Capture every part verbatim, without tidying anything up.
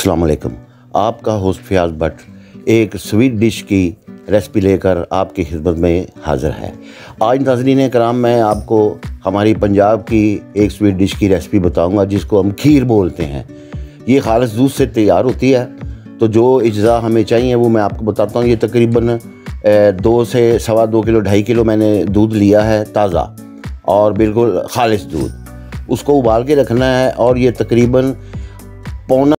अस्सलाम वालेकुम। आपका होस्ट फयाज भट्ट एक स्वीट डिश की रेसिपी लेकर आपकी खिदमत में हाज़िर है। आज नाज़रीन कराम मैं आपको हमारी पंजाब की एक स्वीट डिश की रेसिपी बताऊंगा जिसको हम खीर बोलते हैं। ये खालिस दूध से तैयार होती है, तो जो अज्जा हमें चाहिए वो मैं आपको बताता हूँ। ये तकरीबन दो से सवा दो किलो ढाई किलो मैंने दूध लिया है, ताज़ा और बिल्कुल खालिस दूध। उसको उबाल के रखना है और ये तकरीबन पौना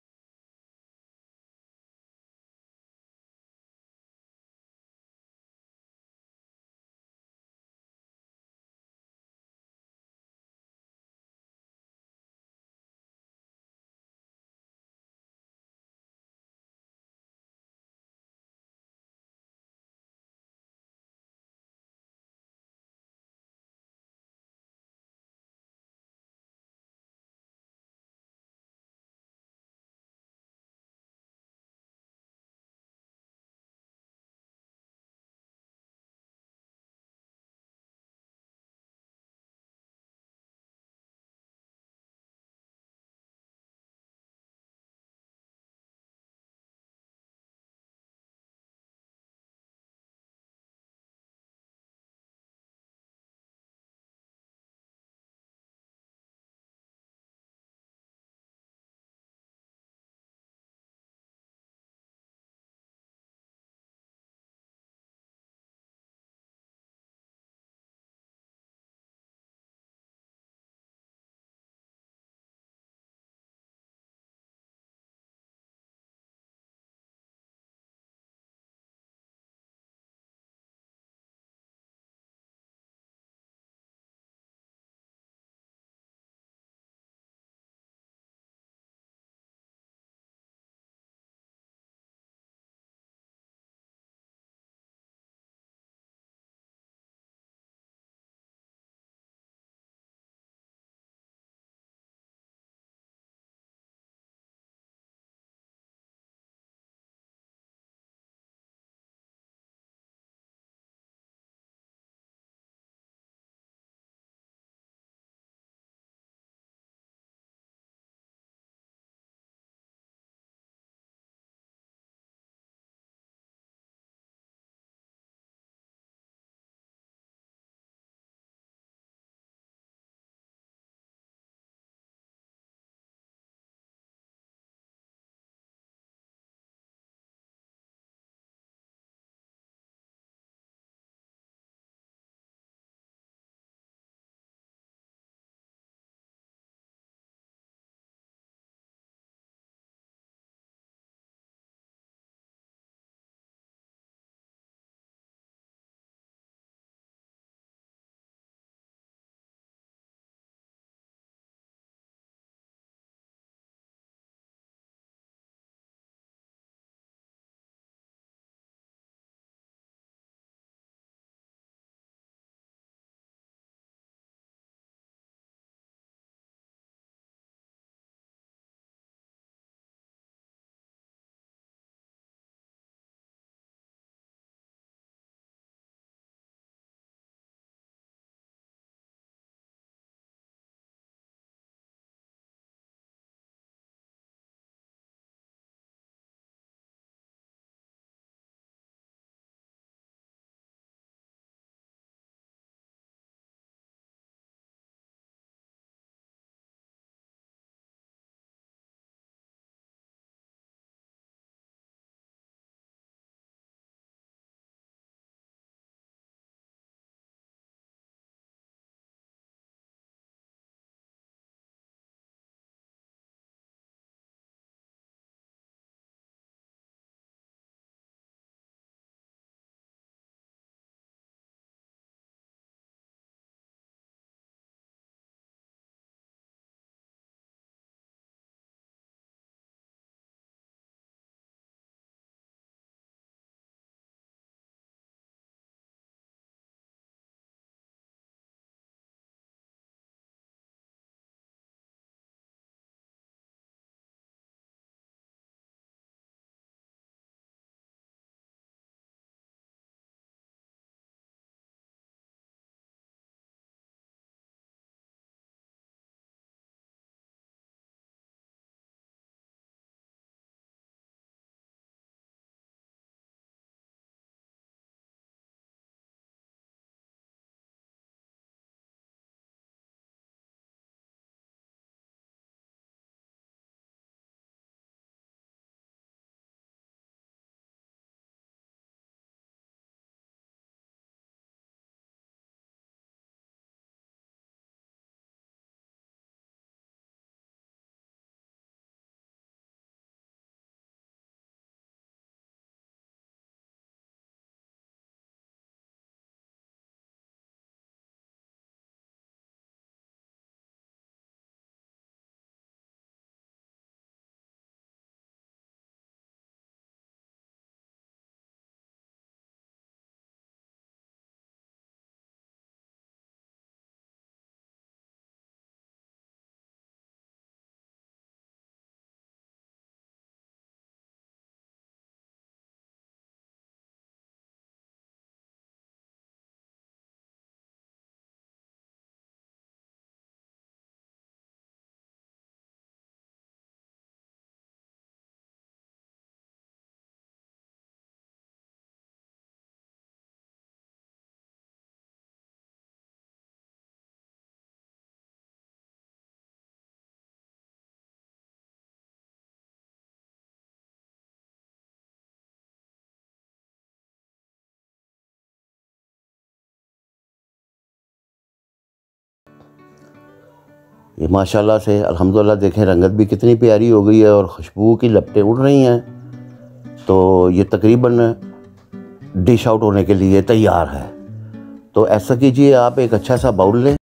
ये माशाल्लाह से अल्हम्दुलिल्लाह देखें रंगत भी कितनी प्यारी हो गई है और खुशबू की लपटें उड़ रही हैं। तो ये तकरीबन डिश आउट होने के लिए तैयार है। तो ऐसा कीजिए, आप एक अच्छा सा बाउल लें,